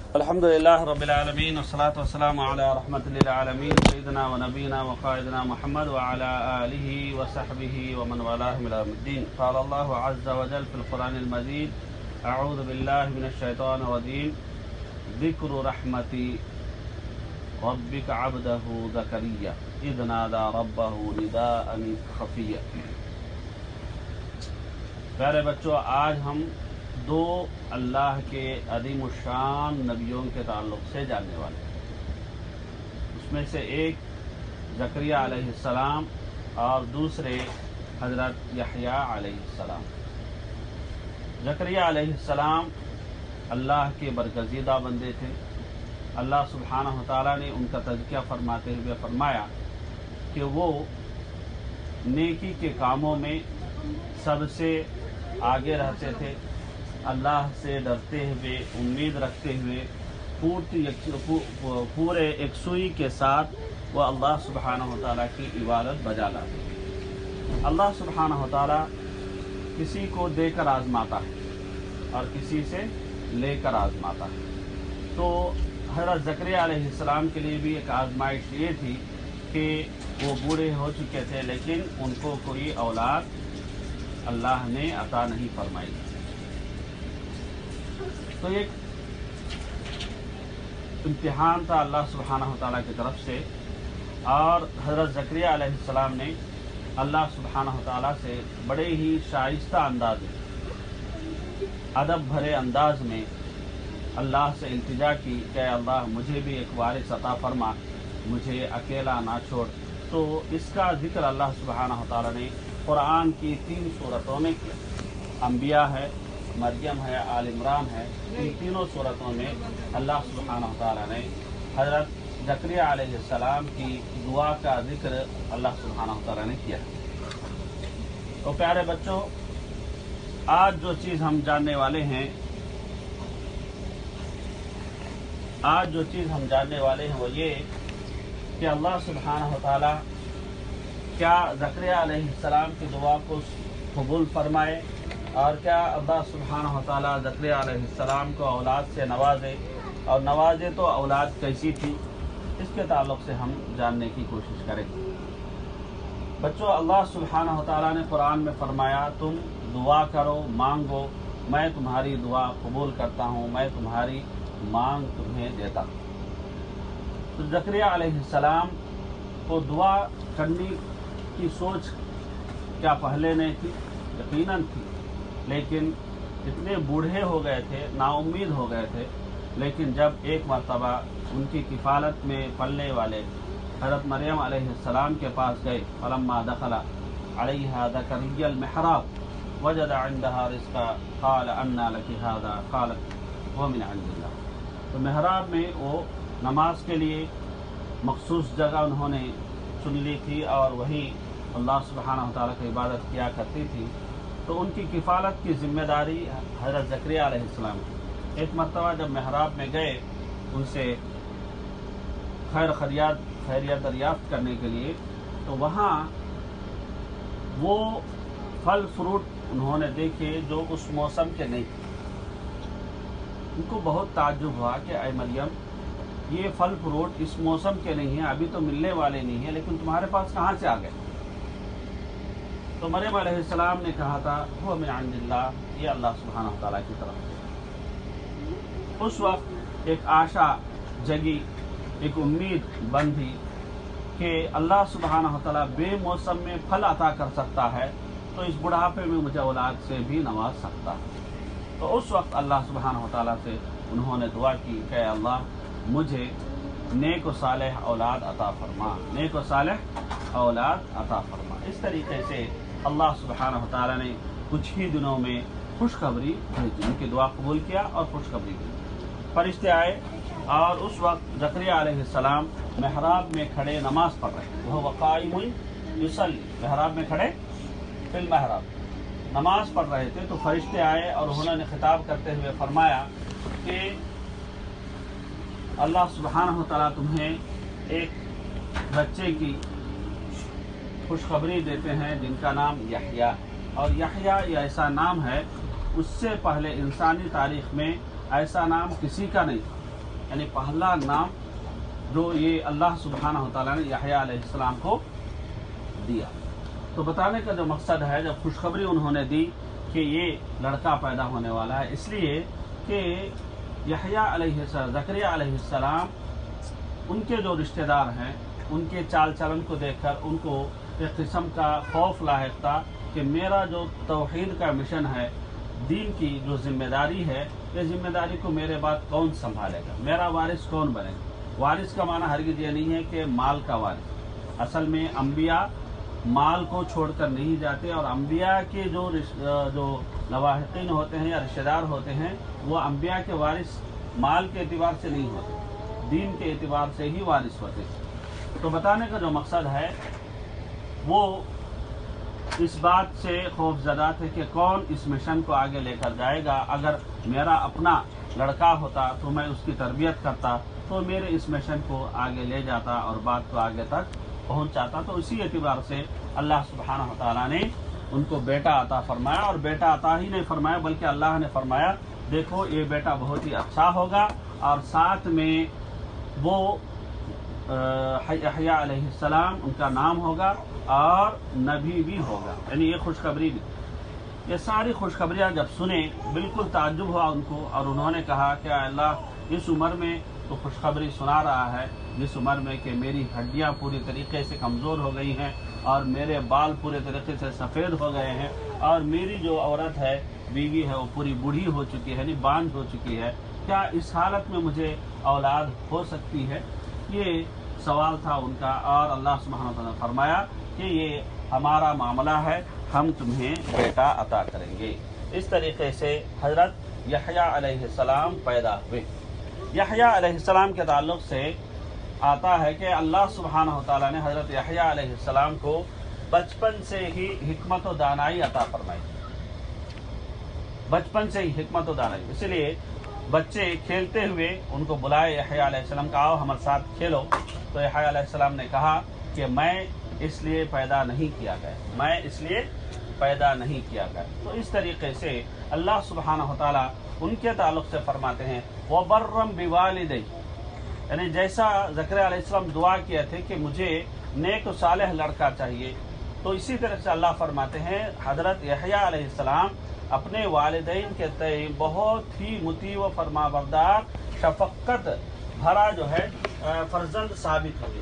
الحمدللہ رب العالمین والصلاة والسلام علی رحمت للعالمین سیدنا و نبینا و قائدنا محمد وعلی آلہ وصحبہ ومن والاہ الی یوم الدین. قال اللہ عز وجل فی القرآن المجید اعوذ باللہ من الشیطان الرجیم ذکر رحمت ربک عبدہ زکریا اذ نادى ربہ نداء خفیا. پیارے بچوں، آج ہم دو اللہ کے عظیم الشان نبیوں کے تعلق سے جاننے والے ہیں. اس میں سے ایک زکریہ علیہ السلام اور دوسرے حضرت یحییٰ علیہ السلام. زکریہ علیہ السلام اللہ کے برگزیدہ بندے تھے. اللہ سبحانہ و تعالیٰ نے ان کا تذکیہ فرماتے ہوئے فرمایا کہ وہ نیکی کے کاموں میں سب سے آگے رہتے تھے، اللہ سے ڈرتے ہوئے، امید رکھتے ہوئے پورے یکسوئی کے ساتھ وہ اللہ سبحانہ و تعالیٰ کی عبادت بجا لاتے. اللہ سبحانہ و تعالیٰ کسی کو دے کر آزماتا ہے اور کسی سے لے کر آزماتا ہے. تو حضرت زکریہ علیہ السلام کے لیے بھی ایک آزمائش یہ تھی کہ وہ بوڑھے ہو چکے تھے، لیکن ان کو کوئی اولاد اللہ نے عطا نہیں فرمائی. تو ایک امتحان تھا اللہ سبحانہ و تعالیٰ کی طرف سے، اور حضرت زکریہ علیہ السلام نے اللہ سبحانہ و تعالیٰ سے بڑے ہی شائستہ انداز میں، ادب بھرے انداز میں اللہ سے التجا کی کہ اے اللہ مجھے بھی ایک وارث عطا فرما، مجھے اکیلا نہ چھوڑ. تو اس کا ذکر اللہ سبحانہ و تعالیٰ نے قرآن کی 3 صورتوں میں کیا. انبیاء ہے، مریم ہے، آل عمران ہے. ان تینوں صورتوں میں اللہ سبحانہ و تعالیٰ نے حضرت زکریہ علیہ السلام کی دعا کا ذکر اللہ سبحانہ و تعالیٰ نے کیا. تو پیارے بچوں، آج جو چیز ہم جاننے والے ہیں وہ یہ کہ اللہ سبحانہ و تعالیٰ کیا زکریہ علیہ السلام کی دعا کو قبول فرمائے، اور کیا اللہ سبحانہ و تعالیٰ زکریہ علیہ السلام کو اولاد سے نوازے، اور نوازے تو اولاد کیسی تھی، اس کے تعلق سے ہم جاننے کی کوشش کریں. بچوں، اللہ سبحانہ و تعالیٰ نے قرآن میں فرمایا تم دعا کرو، مانگو، میں تمہاری دعا قبول کرتا ہوں، میں تمہاری مانگ تمہیں دیتا ہوں. تو زکریہ علیہ السلام کو دعا کرنے کی سوچ کیا پہلے نہیں تھی؟ یقیناً تھی، لیکن اتنے بوڑھے ہو گئے تھے، نا امید ہو گئے تھے. لیکن جب ایک مرتبہ ان کی کفالت میں پلنے والے حضرت مریم علیہ السلام کے پاس گئے، فلما دخل علیہا زکریا المحراب وجد عندها رزقا قال انا لک هذا قالت هو من عند اللہ. تو محراب میں وہ نماز کے لیے مخصوص جگہ انہوں نے چن لی تھی، اور وہی اللہ سبحانہ و تعالیٰ کی عبادت کیا کرتی تھی. تو ان کی کفالت کی ذمہ داری حضرت زکریہ علیہ السلام کی. ایک مرتبہ جب محراب میں گئے ان سے خیریت دریافت کرنے کے لیے، تو وہاں وہ پھل فروٹ انہوں نے دیکھے جو اس موسم کے نہیں تھے. ان کو بہت تعجب ہوا کہ اے مریم، یہ پھل فروٹ اس موسم کے نہیں ہیں، ابھی تو ملنے والے نہیں ہیں، لیکن تمہارے پاس کہاں سے آ گئے؟ تو مریم علیہ السلام نے کہا تھا وہ من عند اللہ، یہ اللہ سبحانہ و تعالیٰ کی طرف سے. اس وقت ایک آشا جگی، ایک امید بندھی کہ اللہ سبحانہ و تعالیٰ بے موسم میں پھل عطا کر سکتا ہے، تو اس بڑھاپے میں مجھے اولاد سے بھی نواز سکتا ہے. تو اس وقت اللہ سبحانہ و تعالیٰ سے انہوں نے دعا کی کہ اللہ مجھے نیک و صالح اولاد عطا فرما، نیک و صالح اولاد عطا فرما. اس طریقے سے اللہ سبحانہ و تعالیٰ نے کچھ ہی دنوں میں خوشخبری بھیجی، ان کی دعا قبول کیا اور خوشخبری بھیجی. فرشتے آئے اور اس وقت زکریہ علیہ السلام محراب میں کھڑے نماز پڑھ رہے، وہ قائم یصلی، محراب میں کھڑے فی المحراب نماز پڑھ رہے تھے. تو فرشتے آئے اور انہوں نے خطاب کرتے ہوئے فرمایا کہ اللہ سبحانہ و تعالیٰ تمہیں ایک بچے کی خوشخبری دیتے ہیں جن کا نام یحییٰ. اور یحییٰ یہ ایسا نام ہے، اس سے پہلے انسانی تاریخ میں ایسا نام کسی کا نہیں تھا. यानी पहला नाम जो ये अल्लाह सुब्हानहू व तआला ने यहया अलैहिस्सलाम को दिया। तो बताने का जो मकसद है, जब खुशखबरी उन्होंने दी कि ये लड़का पैदा होने वाला है, इसलिए कि यहया अलैहिस्सलाम, ज़करिया अलैहिस्सलाम, उनके जो रिश्तेदार हैं उनके चाल चलन को देखकर उनको एक किस्म का खौफ लाहिक था कि मेरा जो तौहीद का मिशन है, दीन की जो जिम्मेदारी है, ये जिम्मेदारी को मेरे बाद कौन संभालेगा, मेरा वारिस कौन बनेगा। वारिस का माना हरगिज़ ये नहीं है कि माल का वारिस। असल में अंबिया माल को छोड़कर नहीं जाते, और अंबिया के जो लवाहिकीन होते हैं या रिश्तेदार होते हैं, वो अंबिया के वारिस माल के एतबार से नहीं होते, दीन के एतबार से ही वारिस होते। तो बताने का जो मकसद है वो इस बात से खौफजदा थे कि कौन इस मिशन को आगे लेकर जाएगा। अगर मेरा अपना लड़का होता तो मैं उसकी तरबियत करता, तो मेरे इस मिशन को आगे ले जाता और बात को आगे तक पहुंचाता। तो इसी एतबार से अल्लाह सुब्हानहू व तआला ने उनको बेटा अता फरमाया, और बेटा अता ही नहीं फरमाया बल्कि अल्लाह ने फरमाया देखो ये बेटा बहुत ही अच्छा होगा, और साथ में वो यहया अलैहिस्सलाम उनका नाम होगा और नबी भी होगा। यानी ये खुशखबरी भी, ये सारी खुशखबरियाँ जब सुने बिल्कुल ताज्जुब हुआ उनको, और उन्होंने कहा कि अल्लाह इस उम्र में तो खुशखबरी सुना रहा है, जिस उम्र में कि मेरी हड्डियाँ पूरी तरीके से कमज़ोर हो गई हैं और मेरे बाल पूरे तरीके से सफ़ेद हो गए हैं, और मेरी जो औरत है, बीवी है, वो पूरी बूढ़ी हो चुकी है, यानी बांझ हो चुकी है। क्या इस हालत में मुझे औलाद हो सकती है? ये सवाल था उनका, और अल्लाह सुब्हानहू व तआला ने फरमाया कि ये हमारा मामला है, हम तुम्हें बेटा अता करेंगे। इस तरीके से हज़रत यहया अलैहिस्सलाम पैदा हुए। यहया अलैहिस्सलाम के ताल्लुक़ से आता है कि अल्लाह सुब्हानहू व तआला ने हज़रत यहया अलैहिस्सलाम को बचपन से ही हिकमत व दानाई अता फरमाई, बचपन से ही हिकमत व दानाई। इसलिए बच्चे खेलते हुए उनको बुलाए यहया अलैहिस्सलाम का, आओ हमारे साथ खेलो। तो यहया अलैहिस्सलाम ने कहा कि मैं इसलिए पैदा नहीं किया गया, मैं इसलिए पैदा नहीं किया गया। तो इस तरीके से अल्लाह सुब्हानहू व तआला उनके ताल्लुक़ से फरमाते हैं वबर्रम बिवालिदै, यानी जैसा ज़करिया अलैहिस्सलाम दुआ किए थे कि मुझे नेक सालेह लड़का चाहिए, तो इसी तरह से अल्लाह फरमाते हैं हज़रत यहया अलैहिस्सलाम अपने वालिदैन के तय बहुत ही मुती व फरमाबरदार, शफक़त भरा जो है फर्जंद साबित हुए।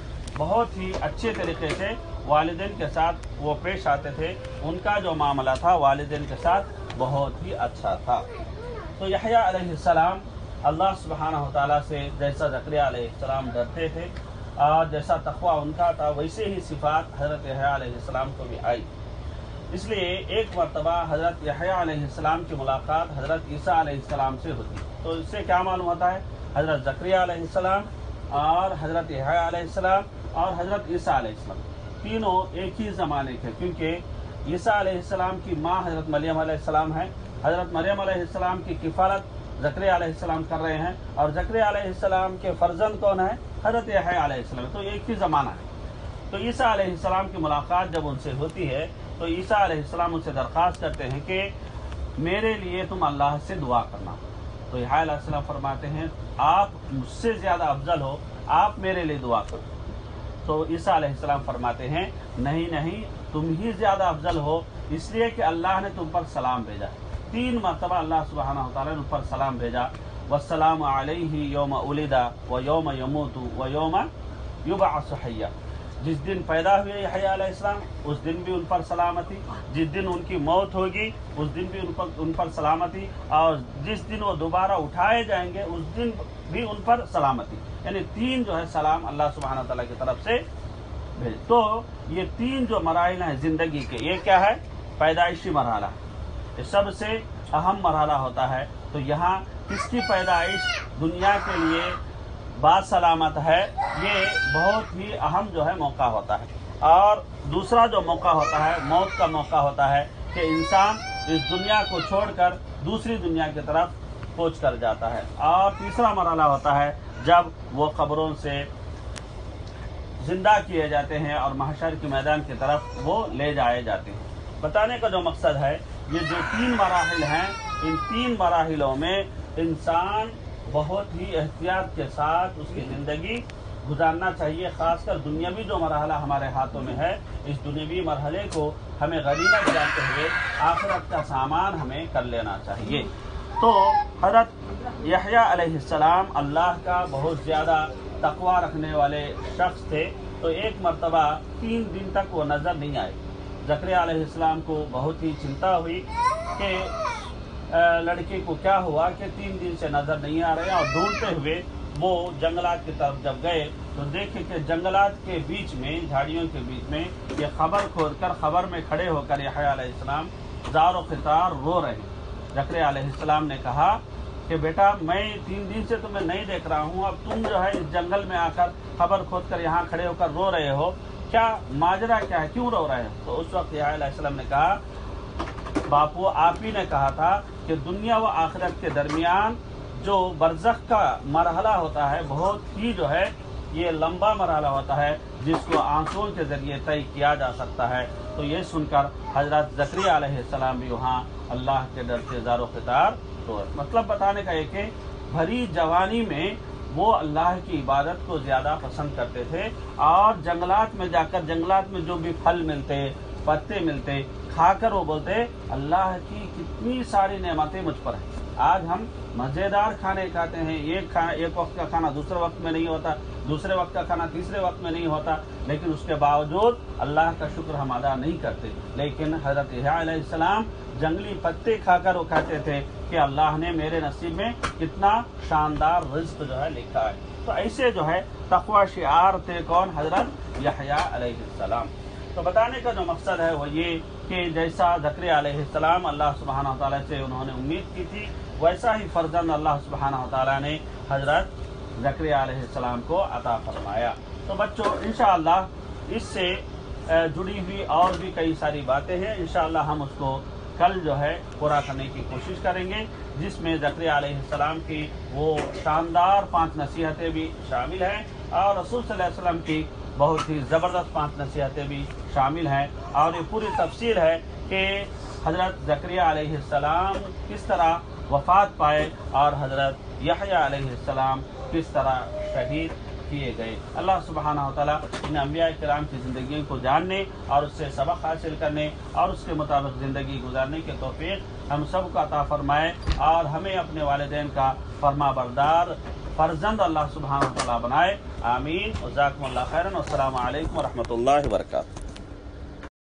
बहुत ही अच्छे तरीके से वालिदैन के साथ वो पेश आते थे, उनका जो मामला था वालिदैन के साथ बहुत ही अच्छा था। तो यहया अलैहिस्सलाम अल्लाह सुब्हानहू व तआला से जैसा ज़करिया अलैहिस्सलाम डरते थे और जैसा तक़वा उनका था, वैसे ही सिफ़ात हज़रत यहया अलैहिस्सलाम को भी आई। इसलिए एक मरतबा हज़रत यहया अलैहिस्सलाम की मुलाकात हज़रत ईसा अलैहिस्सलाम से होती। तो इससे क्या मालूम होता है, हज़रत ज़करिया अलैहिस्सलाम और हज़रत यहया अलैहिस्सलाम और हज़रत ईसा अलैहिस्सलाम तीनों एक ही ज़माने के, क्योंकि ईसा अलैहिस्सलाम की माँ हज़रत मरियम अलैहिस्सलाम है, हज़रत मरियम अलैहिस्सलाम की किफ़ालत ज़करिया अलैहिस्सलाम कर रहे हैं, और ज़करिया अलैहिस्सलाम के फर्जंद कौन है, हज़रत यहया अलैहिस्सलाम। तो एक ही ज़माना है। तो ईसा अलैहिस्सलाम की मुलाकात जब उनसे होती है तो ईसा अलैहिस्सलाम उनसे दरख्वास्त करते हैं कि मेरे लिए तुम अल्लाह से दुआ करना। तो यहया अलैहिस्सलाम फरमाते हैं आप मुझसे ज़्यादा अफजल हो, आप मेरे लिए दुआ करो। तो ईसा अलैहिस्सलाम फरमाते हैं नहीं नहीं, तुम ही ज़्यादा अफजल हो, इसलिए कि अल्लाह ने तुम पर सलाम भेजा। 3 मरतबा अल्लाह सुब्हानहू व तआला ने उन पर सलाम भेजा, वस्सलामु अलैहि यौम उलिदा व यौम यमूतु व यौम युबअसु हय्या। जिस दिन पैदा हुए यहया अलैहिस्सलाम उस दिन भी उन पर सलामती, जिस दिन उनकी मौत होगी उस दिन भी उन पर सलामती, और जिस दिन वो दोबारा उठाए जाएंगे उस दिन भी उन पर सलामती। यानी 3 जो है सलाम अल्लाह सुब्हानहू व तआला की तरफ से भेज। तो ये 3 जो मराहिल हैं ज़िंदगी के, ये क्या है, पैदाइशी मरहला, ये सबसे अहम मरहला होता है। तो यहाँ किसकी पैदाइश दुनिया के लिए बासलामत है, ये बहुत ही अहम जो है मौका होता है। और दूसरा जो मौका होता है मौत का मौका होता है कि इंसान इस दुनिया को छोड़कर दूसरी दुनिया की तरफ पहुँच कर जाता है। और तीसरा मरहला होता है जब वो कब्रों से जिंदा किए जाते हैं और महशर के मैदान की तरफ वो ले जाए जाते हैं। बताने का जो मकसद है, ये जो 3 मराहिल हैं, इन 3 मराहिलों में इंसान بہت ہی احتیاط کے ساتھ اس کی زندگی گزارنا چاہیے، خاص کر دنیاوی جو مرحلہ ہمارے ہاتھوں میں ہے، اس دنیاوی مرحلے کو ہمیں غنیمت جانتے ہوئے آخرت کا سامان ہمیں کر لینا چاہیے۔ تو حضرت یحییٰ علیہ السلام اللہ کا بہت زیادہ تقوی رکھنے والے شخص تھے، تو ایک مرتبہ 3 دن تک وہ نظر نہیں آئے۔ زکریا علیہ السلام کو بہت ہی چنتا ہوئی کہ لڑکے کو کیا ہوا کہ 3 دن سے نظر نہیں آ رہے، اور ڈھونڈتے ہوئے وہ جنگلات کی طرف جب گئے تو دیکھے کہ جنگلات کے بیچ میں، جھاڑیوں کے بیچ میں یہ خبر کھول کر، خبر میں کھڑے ہو کر یحییٰ علیہ السلام زار و خطار رو رہے ہیں۔ زکریا علیہ السلام نے کہا کہ بیٹا میں 3 دن سے تمہیں نہیں دیکھ رہا ہوں، اب تم جو ہے اس جنگل میں آ کر خبر کھود کر یہاں کھڑے ہو کر رو رہے ہو، کیا ماجرا کیا ہے، کیوں رو رہے ہو؟ تو اس وقت یحییٰ علیہ السلام نے کہا باپو آپ ہی نے کہا تھا کہ دنیا و آخرت کے درمیان جو برزخ کا مرحلہ ہوتا ہے بہت ہی جو ہے یہ لمبا مرحلہ ہوتا ہے، جس کو آنسوؤں کے ذریعے طے کیا جا سکتا ہے۔ تو یہ سن کر حضرت زکریا علیہ السلام بھی وہاں اللہ کے ڈر سے زار و خطار تو مطلب بتانے کا یہ کہ بھری جوانی میں وہ اللہ کی عبادت کو زیادہ پسند کرتے تھے، اور جنگلات میں جا کر جنگلات میں جو بھی پھل ملتے، پتے ملتے، کھا کر وہ بولتے اللہ کی کتنی ساری نعمتیں مجھ پر ہیں۔ آج ہم مزیدار کھانے کھاتے ہیں، ایک وقت کا کھانا دوسرے وقت میں نہیں ہوتا، دوسرے وقت کا کھانا تیسرے وقت میں نہیں ہوتا، لیکن اس کے باوجود اللہ کا شکر ہم ادا نہیں کرتے۔ لیکن حضرت یحییٰ علیہ السلام جنگلی پتے کھا کر وہ کہتے تھے کہ اللہ نے میرے نصیب میں کتنا شاندار رزق جو ہے لکھا ہے۔ تو ایسے جو ہے تقوی شعار تھے کون؟ حضرت یحییٰ علیہ السلام۔ تو بتانے کا جو مقصد ہے وہ یہ کہ جیسا زکریا علیہ السلام اللہ سبحانہ وتعالیٰ سے انہوں نے امید کی تھی، ویسا ہی فرزند اللہ سبحانہ وتعالیٰ نے حضرت زکریا علیہ السلام کو عطا فرمایا۔ تو بچوں انشاءاللہ اس سے جڑی ہوئی اور بھی کئی ساری باتیں ہیں، انشاءاللہ ہم اس کو کل جو ہے پورا کرنے کی کوشش کریں گے، جس میں زکریا علیہ السلام کی وہ شاندار 5 نصیحتیں بھی شامل ہیں، اور رسول صلی اللہ علیہ وسلم کی بہت ہی زبردست 5 نصیحتیں بھی شامل ہیں، اور یہ پوری تفصیل ہے کہ حضرت زکریا علیہ السلام کس طرح وفات پائے اور حضرت یحییٰ علیہ السلام کس طرح شہید کیے گئے۔ اللہ سبحانہ وتعالیٰ ان انبیاء کرام کی زندگیوں کو جاننے اور اس سے سبق حاصل کرنے اور اس کے مطابق زندگی گزارنے کے توفیق ہم سب کو عطا فرمائے، اور ہمیں اپنے والدین کا فرما بردار فرزند اللہ سبحانہ وتعالیٰ بنائے۔ آمین۔ جزاکم اللہ خیرا، والسلام علیکم ورحمۃ اللہ وبرکاتہ۔